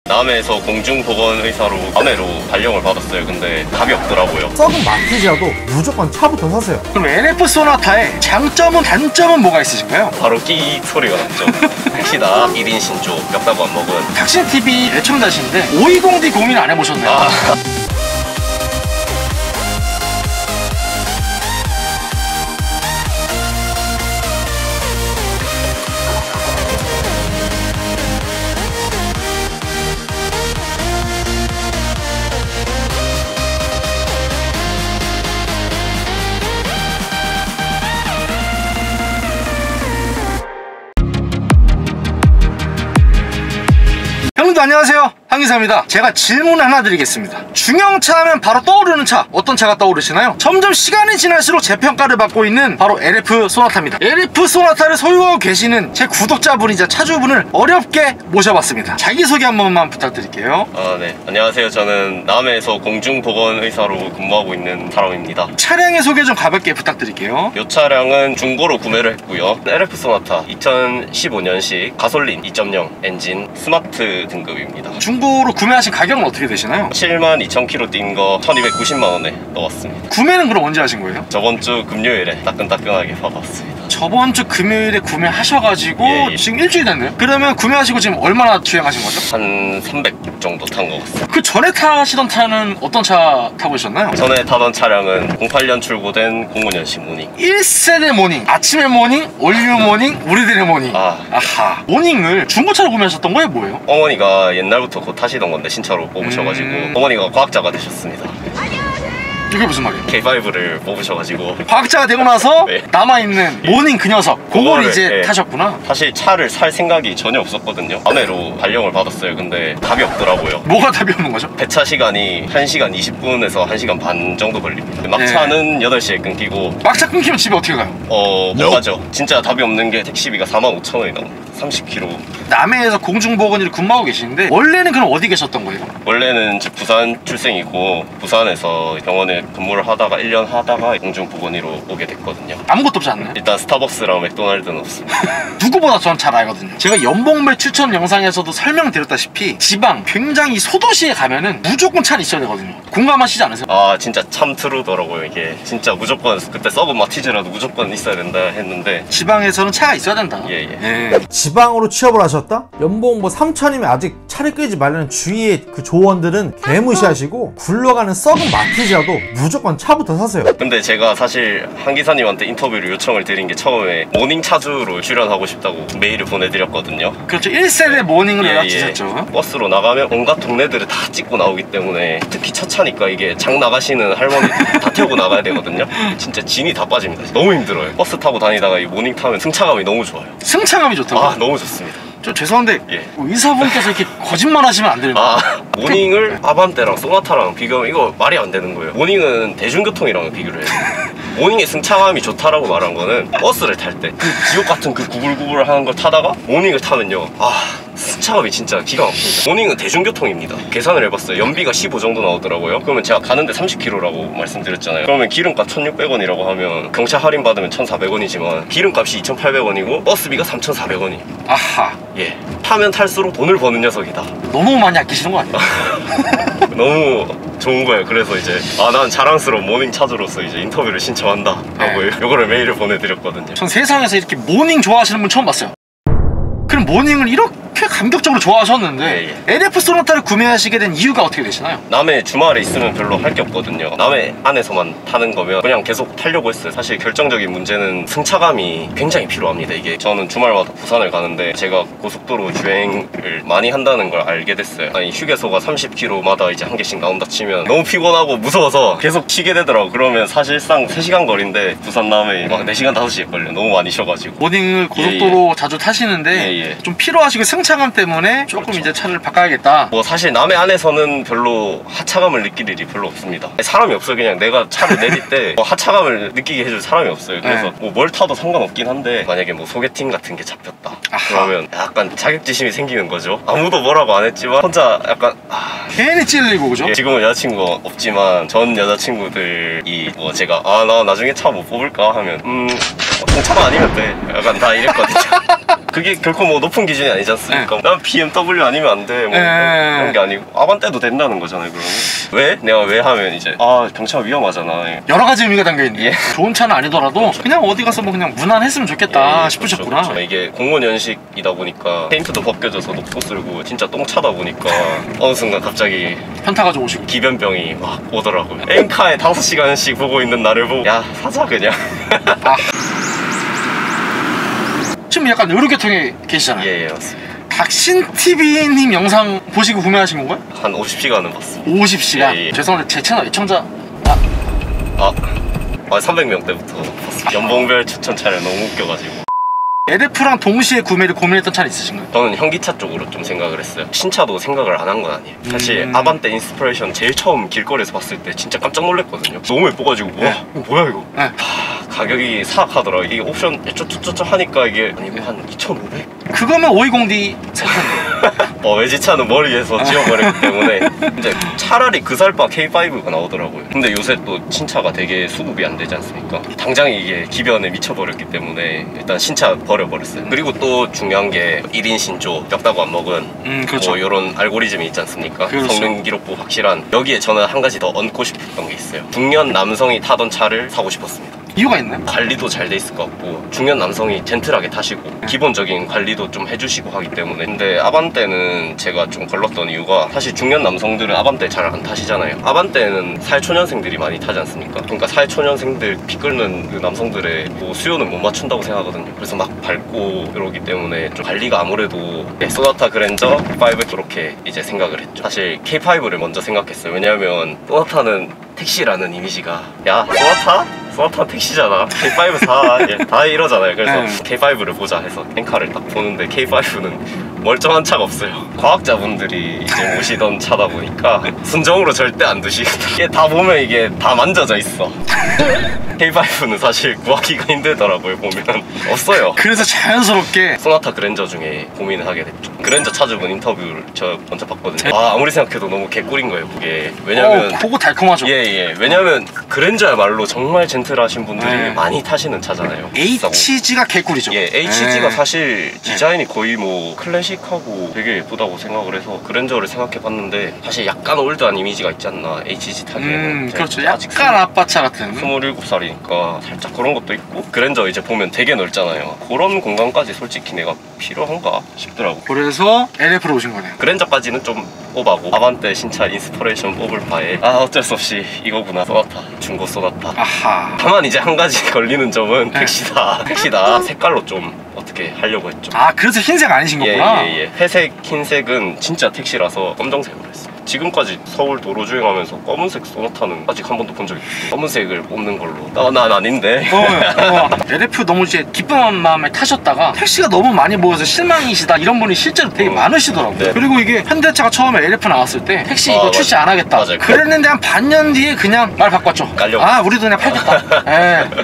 남해에서 공중보건의사로 남해로 발령을 받았어요. 근데 답이 없더라고요. 썩은 마티즈라도 무조건 차부터 사세요. 그럼 LF 소나타의 장점은 단점은 뭐가 있으신가요? 바로 끼익 소리가 났죠. 택시다 1인 신조 멱다구 안 먹은 탁신TV 애청자신데 520D 고민 안 해보셨나요? 여러분들 안녕하세요, 황기사입니다. 제가 질문 하나 드리겠습니다. 중형차 하면 바로 떠오르는 차, 어떤 차가 떠오르시나요? 점점 시간이 지날수록 재평가를 받고 있는 바로 LF 소나타입니다. LF 소나타를 소유하고 계시는 제 구독자분이자 차주분을 어렵게 모셔봤습니다. 자기소개 한 번만 부탁드릴게요. 네. 안녕하세요. 저는 남해에서 공중보건의사로 근무하고 있는 사람입니다. 차량의 소개 좀 가볍게 부탁드릴게요. 이 차량은 중고로 구매를 했고요. LF 소나타 2015년식 가솔린 2.0 엔진 스마트 등급입니다. 중고로 구매하신 가격은 어떻게 되시나요? 72,000km 뛴 거 1290만원에 넣었습니다. 구매는 그럼 언제 하신 거예요? 저번 주 금요일에 따끈따끈하게 받았습니다. 저번 주 금요일에 구매하셔가지고 예. 지금 일주일 됐네요. 그러면 구매하시고 지금 얼마나 주행하신 거죠? 한 300 정도 탄 것 같습니다. 그 전에 타시던 차는 어떤 차 타고 계셨나요? 전에 타던 차량은 08년 출고된 05년식 모닝. 1세대 모닝, 아침의 모닝, 올류 모닝, 우리들의 모닝. 아하. 모닝을 중고차로 구매하셨던 거예요, 뭐예요? 어머니가 옛날부터 곧 타시던 건데 신차로 뽑으셔가지고 어머니가 과학자가 되셨습니다. 이게 무슨 말이에요? K5를 뽑으셔가지고 과학자가 되고 나서 네. 남아있는 모닝 그 녀석, 그걸 이제 네. 타셨구나. 사실 차를 살 생각이 전혀 없었거든요. 남해로 발령을 받았어요. 근데 답이 없더라고요. 뭐가 답이 없는 거죠? 배차 시간이 1시간 20분에서 1시간 반 정도 걸립니다. 막차는 8시에 끊기고 막차 끊기면 집에 어떻게 가요? 못 가죠. 진짜 답이 없는 게 택시비가 45,000원이 나옵니다. 30km. 남해에서 공중보건의로 근무하고 계시는데 원래는 그럼 어디 계셨던 거예요? 원래는 부산 출생이고 부산에서 병원에 근무를 하다가 1년 하다가 공중보건의로 오게 됐거든요. 아무것도 없지 않나요? 일단 스타벅스랑 맥도날드는 없습니다. 누구보다 저는 잘 알거든요. 제가 연봉배 추천 영상에서도 설명드렸다시피 지방, 굉장히 소도시에 가면은 무조건 차는 있어야 되거든요. 공감하시지 않으세요? 진짜 참 트루더라고요. 이게 진짜 무조건 그때 썩은 마티즈라도 무조건 있어야 된다 했는데 지방에서는 차가 있어야 된다. 예. 지방으로 취업을 하셨다? 연봉 뭐 3천이면 아직 차를 끌지 말라는 주위의 그 조언들은 개무시하시고 굴러가는 썩은 마티즈라도 무조건 차부터 사세요. 근데 제가 사실 한 기사님한테 인터뷰를 요청을 드린 게 처음에 모닝 차주로 출연하고 싶다고 메일을 보내드렸거든요. 그렇죠. 1세대 모닝으로 예. 연락주셨죠. 버스로 나가면 온갖 동네들을 다 찍고 나오기 때문에 특히 첫 차니까 이게 장 나가시는 할머니들 다 태우고 나가야 되거든요. 진짜 진이 다 빠집니다. 너무 힘들어요. 버스 타고 다니다가 이 모닝 타면 승차감이 너무 좋아요. 승차감이 좋다고? 너무 좋습니다. 저 죄송한데 예. 의사분께서 이렇게 거짓말 하시면 안 됩니다. 모닝을 아반떼랑 소나타랑 비교하면 이거 말이 안 되는 거예요. 모닝은 대중교통이랑 비교를 해요. 모닝의 승차감이 좋다라고 말한 거는 버스를 탈 때 그 지옥 같은 그 구불구불 하는 걸 타다가 모닝을 타면요, 승차감이 진짜 기가 막힙니다. 모닝은 대중교통입니다. 계산을 해봤어요. 연비가 15 정도 나오더라고요. 그러면 제가 가는데 30km라고 말씀드렸잖아요. 그러면 기름값 1,600원이라고 하면 경차 할인 받으면 1,400원이지만 기름값이 2,800원이고 버스비가 3,400원이에요. 아하. 예. 타면 탈수록 돈을 버는 녀석이다. 너무 많이 아끼시는 거 아니에요? 너무 좋은 거예요. 그래서 이제 난 자랑스러운 모닝 차주로서 이제 인터뷰를 신청한다 하고 요거를 메일을 보내드렸거든요. 전 세상에서 이렇게 모닝 좋아하시는 분 처음 봤어요. 그럼 모닝을 이렇게 감격적으로 좋아하셨는데 LF 소나타를 구매하시게 된 이유가 어떻게 되시나요? 남해 주말에 있으면 별로 할 게 없거든요. 남해 안에서만 타는 거면 그냥 계속 타려고 했어요. 사실 결정적인 문제는 승차감이 굉장히 필요합니다. 이게 저는 주말마다 부산을 가는데 제가 고속도로 주행을 많이 한다는 걸 알게 됐어요. 휴게소가 30km마다 이제 한 개씩 나온다 치면 너무 피곤하고 무서워서 계속 쉬게 되더라고. 그러면 사실상 3시간 거리인데 부산 남해 막 4시간 5시간 걸려. 너무 많이 쉬어가지고. 모닝을 고속도로 자주 타시는데 좀 필요하시고 승차감 때문에 조금 이제 차를 바꿔야겠다. 사실 남해 안에서는 별로 하차감을 느낄 일이 별로 없습니다. 사람이 없어요. 그냥 내가 차를 내릴 때 하차감을 느끼게 해줄 사람이 없어요. 그래서 뭘 타도 상관없긴 한데 만약에 소개팅 같은 게 잡혔다 그러면 약간 자격지심이 생기는 거죠. 아무도 뭐라고 안 했지만 혼자 약간 괜히 찔리고, 그죠? 지금은 여자친구가 없지만 전 여자친구들이 제가 나 나중에 차 못 뽑을까 하면 차가 아니면 돼 약간 다 이랬거든요. 그게 결코 뭐 높은 기준이 아니지 않습니까? 난 BMW 아니면 안 돼. 뭐 그런 게 아니고 아반떼도 된다는 거잖아요. 그러면 왜? 내가 왜 하면 이제 경차가 위험하잖아. 여러 가지 의미가 담겨있네. 예. 좋은 차는 아니더라도 그냥 어디 가서 뭐 그냥 무난했으면 좋겠다 싶으셨구나. 그렇죠. 이게 공원 연식이다 보니까 페인트도 벗겨져서 녹도 쓸고 진짜 똥차다 보니까 어느 순간 갑자기 현타 가지고 오시고. 기변병이 막 오더라고요. 엔카에 5시간씩 보고 있는 나를 보고 야 사자 그냥. 지금 약간 의료계통에 계시잖아요. 예 맞습니다. 닥신TV님 영상 보시고 구매하신 건가요? 한 50시간은 봤습니다. 50시간? 예. 죄송한데 제 채널 애청자 300명 때부터 봤어요. 연봉별 추천 차를 너무 웃겨가지고. LF랑 동시에 구매를 고민했던 차는 있으신가요? 저는 현기차 쪽으로 좀 생각을 했어요. 신차도 생각을 안 한 건 아니에요. 사실 아반떼 인스피레이션 제일 처음 길거리에서 봤을 때 진짜 깜짝 놀랐거든요. 너무 예뻐가지고 와 이거 뭐야 이거. 네. 가격이 사악하더라고요. 이게 옵션 쪼쪼쪼 하니까 이게 아니 한 2,500? 그거면 520D 외제차는 머리에서 지워버렸기 때문에 이제 차라리 그 살바 K5가 나오더라고요. 근데 요새 또 신차가 되게 수급이 안 되지 않습니까? 당장 이게 기변에 미쳐버렸기 때문에 일단 신차 버려버렸어요. 그리고 또 중요한 게 1인 신조 뼈다고 안 먹은 그렇죠. 뭐 이런 알고리즘이 있지 않습니까? 그렇죠. 성능 기록부 확실한. 여기에 저는 한 가지 더 얹고 싶었던 게 있어요. 중년 남성이 타던 차를 사고 싶었습니다. 이유가 있나요? 관리도 잘 돼 있을 것 같고 중년 남성이 젠틀하게 타시고 기본적인 관리도 좀 해주시고 하기 때문에. 근데 아반떼는 제가 좀 걸렀던 이유가 사실 중년 남성들은 아반떼 잘 안 타시잖아요. 아반떼는 사회초년생들이 많이 타지 않습니까? 그러니까 사회초년생들 피 끓는 그 남성들의 뭐 수요는 못 맞춘다고 생각하거든요. 그래서 막 밟고 이러기 때문에 좀 관리가 아무래도 소나타 그랜저 5 그렇게 이제 생각을 했죠. 사실 K5를 먼저 생각했어요. 왜냐하면 소나타는 택시라는 이미지가 야 소나타 택시잖아. K5 사. 다 이러잖아요. 그래서 K5를 보자 해서 엔카를 딱 보는데 K5는 멀쩡한 차가 없어요. 과학자분들이 이제 모시던 차다 보니까 순정으로 절대 안 두시거든요. 이게 다 보면 이게 다 만져져 있어. K5는 사실 구하기가 힘들더라고요. 보면 없어요. 그래서 자연스럽게 소나타 그랜저 중에 고민을 하게 됐죠. 그랜저 차주분 인터뷰를 저 먼저 봤거든요. 아무리 생각해도 너무 개꿀인 거예요 그게. 왜냐면 보고 달콤하죠. 예. 왜냐면 그랜저야말로 정말 젠틀하신 분들이 많이 타시는 차잖아요. HG가 개꿀이죠. 예, HG가 사실 디자인이 거의 뭐 클래식하고 되게 예쁘다고 생각을 해서 그랜저를 생각해봤는데 사실 약간 올드한 이미지가 있지 않나 HG 타기에는. 그렇죠. 약간 아빠차 같은. 27살이니까 살짝 그런 것도 있고 그랜저 이제 보면 되게 넓잖아요. 그런 공간까지 솔직히 내가 필요한가 싶더라고. 그래서 LF로 오신 거네요. 그랜저까지는 좀 뽑아고 아반떼 신차 인스피레이션 뽑을 바에 어쩔 수 없이 이거구나. 소나타, 중고 소나타. 아하. 다만 이제 한 가지 걸리는 점은 택시다. 색깔로 좀 어떻게 하려고 했죠. 그래서 흰색 아니신 거구나. 예. 회색, 흰색은 진짜 택시라서 검정색으로 했어요. 지금까지 서울 도로 주행하면서 검은색 소나타는 아직 한 번도 본 적이 없어요. 검은색을 뽑는 걸로. 난 아닌데. LF 너무 이제 기쁜 마음에 타셨다가 택시가 너무 많이 보여서 실망이시다 이런 분이 실제로 되게 많으시더라고요. 네. 그리고 이게 현대차가 처음에 LF 나왔을 때 택시 이거 출시 안 하겠다. 맞아요. 그랬는데 한 반년 뒤에 그냥 말 바꿨죠. 깔려고. 우리도 그냥 팔겠다.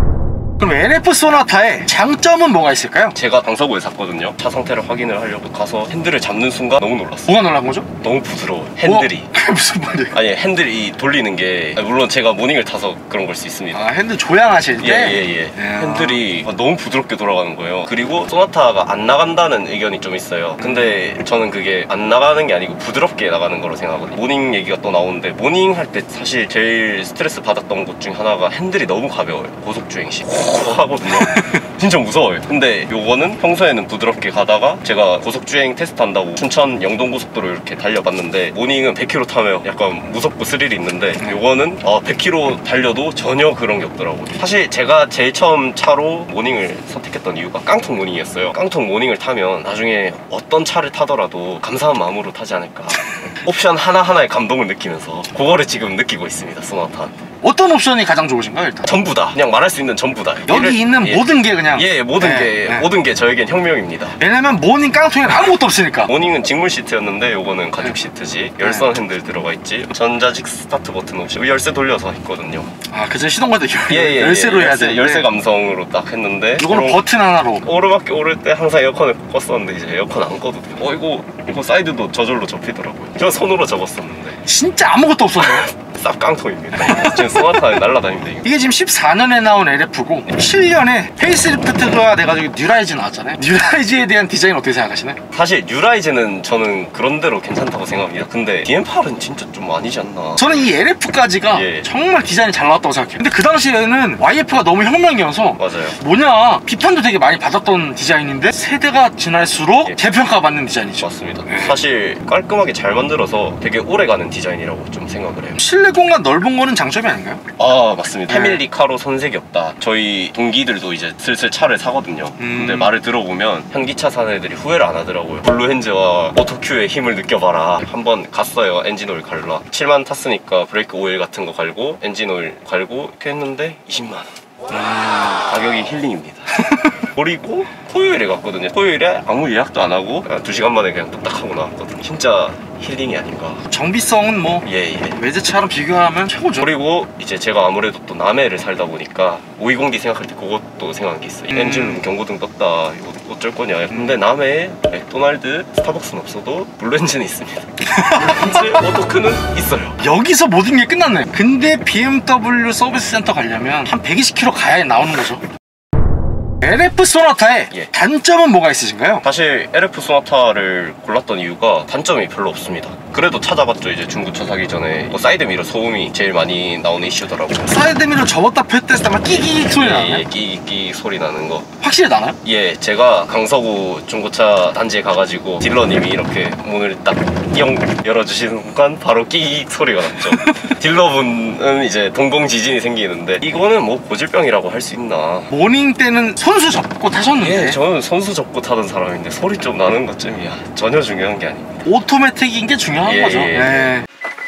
그럼 LF 소나타의 장점은 뭐가 있을까요? 제가 방서구에 샀거든요. 차 상태를 확인을 하려고 가서 핸들을 잡는 순간 너무 놀랐어요. 뭐가 놀란 거죠? 너무 부드러워. 핸들이. 그게 무슨 말이에요? 아니 핸들이 돌리는 게 물론 제가 모닝을 타서 그런 걸 수 있습니다. 핸들 조향하실 때? 예. 핸들이 너무 부드럽게 돌아가는 거예요. 그리고 소나타가 안 나간다는 의견이 좀 있어요. 근데 저는 그게 안 나가는 게 아니고 부드럽게 나가는 거로 생각하거든요. 모닝 얘기가 또 나오는데 모닝 할 때 사실 제일 스트레스 받았던 것 중 하나가 핸들이 너무 가벼워요. 고속주행 시 하거든요. 진짜 무서워요. 근데 요거는 평소에는 부드럽게 가다가 제가 고속주행 테스트한다고 춘천 영동고속도로 이렇게 달려봤는데 모닝은 100km 타면 약간 무섭고 스릴이 있는데 요거는 100km 달려도 전혀 그런 게 없더라고요. 사실 제가 제일 처음 차로 모닝을 선택했던 이유가 깡통 모닝이었어요. 깡통 모닝을 타면 나중에 어떤 차를 타더라도 감사한 마음으로 타지 않을까. 옵션 하나하나의 감동을 느끼면서 그거를 지금 느끼고 있습니다. 소나타한테. 어떤 옵션이 가장 좋으신가요 일단? 전부 다. 그냥 말할 수 있는 전부 다. 여기 있는 모든 게 그냥. 모든 게 저에겐 혁명입니다. 왜냐면 모닝 깡통에는 아무것도 없으니까. 모닝은 직물 시트였는데 요거는 가죽 시트지. 열선 핸들 들어가 있지. 전자식 스타트 버튼 없이 열쇠 돌려서 했거든요. 그전 시동 걸 때 열쇠로 해야 돼. 열쇠 감성으로 딱 했는데 이거는 버튼 하나로. 오르막길 오를 때 항상 에어컨을 꼭 껐었는데 이제 에어컨 안 꺼도 돼요. 이거 사이드도 저절로 접히더라고요. 저 손으로 접었었는데 진짜 아무것도 없었네요. 쌉깡통입니다. 지금 소나타는 날라다닙니다. 이거. 이게 지금 14년에 나온 LF고 7년에 페이스리프트가 돼가지고 뉴라이즈 나왔잖아요. 뉴라이즈에 대한 디자인 어떻게 생각하시나요? 사실 뉴라이즈는 저는 그런대로 괜찮다고 생각합니다. 근데 DM8은 진짜 좀 아니지 않나. 저는 이 LF까지가 예. 정말 디자인이 잘 나왔다고 생각해요. 근데 그 당시에는 YF가 너무 혁명이어서 맞아요. 뭐냐 비판도 되게 많이 받았던 디자인인데 세대가 지날수록 예. 재평가받는 디자인이죠. 맞습니다. 사실 깔끔하게 잘 만들어서 되게 오래가는 디자인이라고 좀 생각을 해요. 실내 공간 넓은 거는 장점이 아닌가요? 아 맞습니다. 네. 패밀리카로 손색이 없다. 저희 동기들도 이제 슬슬 차를 사거든요. 근데 말을 들어보면 현기차 사는 애들이 후회를 안 하더라고요. 블루핸즈와 오토큐의 힘을 느껴봐라. 한번 갔어요. 엔진오일 갈라. 7만 탔으니까 브레이크 오일 같은 거 갈고 엔진오일 갈고 이렇게 했는데 20만 원. 가격이 힐링입니다. 그리고 토요일에 갔거든요. 토요일에 아무 예약도 안 하고 2시간 만에 그냥 뚝딱 하고 나왔거든요. 진짜 힐링이 아닌가. 정비성은 뭐 예. 외제차랑 비교하면 최고죠. 그리고 이제 제가 아무래도 또 남해를 살다 보니까 520D 생각할 때 그것도 생각한 게 있어요. 엔진 경고등 떴다. 이거 어쩔 거냐. 근데 남해에 맥도날드, 스타벅스는 없어도 블루엔진은 있습니다. 블루엔진 오토크는 있어요. 여기서 모든 게 끝났네요. 근데 BMW 서비스 센터 가려면 한 120km 가야 나오는 거죠. LF 소나타의 예. 단점은 뭐가 있으신가요? 사실 LF 소나타를 골랐던 이유가 단점이 별로 없습니다. 그래도 찾아봤죠. 이제 중고차 사기 전에 뭐 사이드미러 소음이 제일 많이 나오는 이슈더라고요. 사이드미러 접었다 폈다 했을 때만 끼기 소리 나나요? 예, 끼끼 소리 나는 거. 확실히 나나요? 예, 제가 강서구 중고차 단지에 가가지고 딜러님이 이렇게 문을 딱 띠용 열어주시는 순간 바로 끼 소리가 났죠. 딜러분은 이제 동공 지진이 생기는데 이거는 뭐 고질병이라고 할 수 있나. 모닝 때는 선수 접고 타셨는데 예, 저는 선수 접고 타던 사람인데 소리 좀 나는 것쯤이야. 전혀 중요한 게 아닙니다. 오토매틱인 게 중요한 예, 거죠. 예. 네.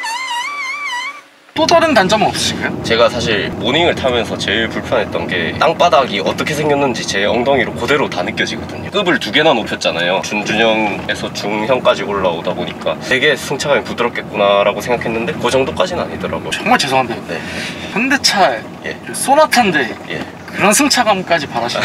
또 다른 단점은 없으신가요? 제가 사실 모닝을 타면서 제일 불편했던 게 땅바닥이 어떻게 생겼는지 제 엉덩이로 그대로 다 느껴지거든요. 급을 2개나 높였잖아요. 준준형에서 중형까지 올라오다 보니까 되게 승차감이 부드럽겠구나 라고 생각했는데 그 정도까지는 아니더라고요. 정말 죄송한데 네. 현대차 예. 소나타인데 예. 그런 승차감까지 바라시나요?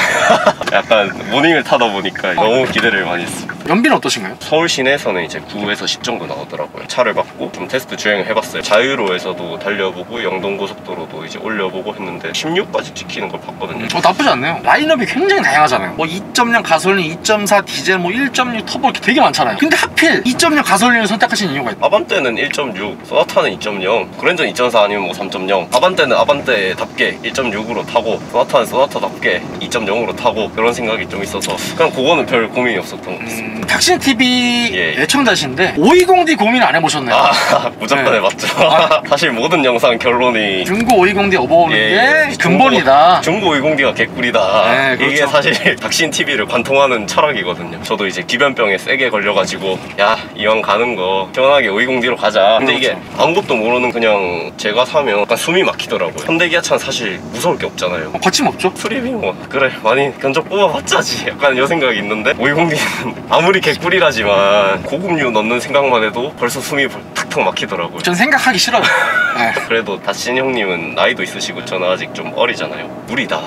약간 모닝을 타다 보니까 너무 기대를 많이 했습니다. 연비는 어떠신가요? 서울 시내에서는 이제 9에서 10 정도 나오더라고요. 차를 받고 좀 테스트 주행을 해봤어요. 자유로에서도 달려보고 영동고속도로도 이제 올려보고 했는데 16까지 찍히는 걸 봤거든요. 나쁘지 않네요. 라인업이 굉장히 다양하잖아요. 뭐 2.0 가솔린, 2.4 디젤, 뭐 1.6 터보 이렇게 되게 많잖아요. 근데 하필 2.0 가솔린을 선택하신 이유가 있다. 아반떼는 1.6, 소나타는 2.0, 그랜저는 2.4 아니면 뭐 3.0. 아반떼는 아반떼답게 1.6으로 타고 소나타는 소나타답게 2.0으로 타고 그런 생각이 좀 있어서 그냥 그거는 별 고민이 없었던 것 같습니다. 탁신TV 예. 애청자신데 520D 고민 안 해보셨나요? 무조건 네. 해봤죠. 사실 모든 영상 결론이 중고 520D 업어오는 예, 게 근본이다. 중고 520D가 개꿀이다. 네, 그렇죠. 이게 사실 닥신 TV를 관통하는 철학이거든요. 저도 이제 기변병에 세게 걸려가지고 야 이왕 가는 거 시원하게 520D로 가자. 근데 이게 그렇죠. 아무것도 모르는 그냥 제가 사면 약간 숨이 막히더라고요. 현대기아차는 사실 무서울 게 없잖아요. 거침없죠? 수리비 뭐 그래 많이 견적 뽑아봤자지 약간 이 생각이 있는데 520D는 아무리 개꿀이라지만 고급류 넣는 생각만 해도 벌써 숨이 탁탁 막히더라고요. 전 생각하기 싫어요. 네. 그래도 다신 형님은 나이도 있으시고 저는 아직 좀 어리잖아요. 무리다.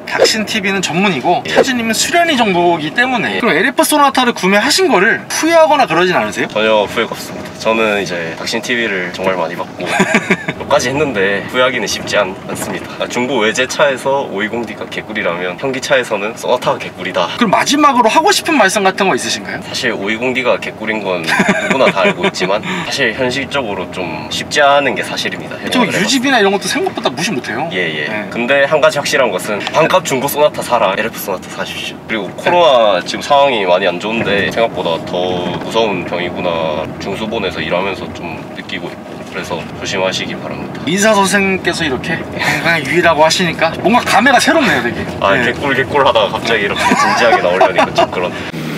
닥신TV는 전문이고 예. 타주님은 수련이 정도이기 때문에 그럼 LF 소나타를 구매하신 거를 후회하거나 그러진 않으세요? 전혀 후회가 없습니다. 저는 이제 닥신 TV를 정말 많이 받고 몇 가지 했는데 후회하기는 쉽지 않습니다. 중고 외제차에서 520D가 개꿀이라면 현기차에서는 소나타가 개꿀이다. 그럼 마지막으로 하고 싶은 말씀 같은 거 있으신가요? 사실 520D가 개꿀인 건 누구나 다 알고 있지만 사실 현실적으로 좀 쉽지 않은 게 사실입니다. 저 해보면 유지비나 이런 것도 생각보다 무시 못해요. 예예. 네. 근데 한 가지 확실한 것은 반값 중고 소나타 사라. LF 소나타 사십시오. 그리고 코로나 지금 상황이 많이 안 좋은데 생각보다 더 무서운 병이구나 중수본에서 일하면서 좀 느끼고 있고 그래서 조심하시기 바랍니다. 인사 선생님께서 이렇게 건강에 유의라고 하시니까 뭔가 감회가 새롭네요, 되게. 아 네. 개꿀 하다가 갑자기 이렇게 진지하게 나오려니까 좀 그런.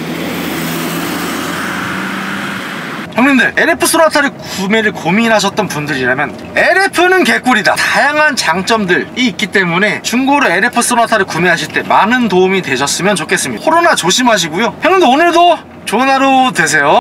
형님들 LF 소나타를 구매를 고민하셨던 분들이라면 LF는 개꿀이다. 다양한 장점들이 있기 때문에 중고로 LF 소나타를 구매하실 때 많은 도움이 되셨으면 좋겠습니다. 코로나 조심하시고요. 형님들 오늘도 좋은 하루 되세요.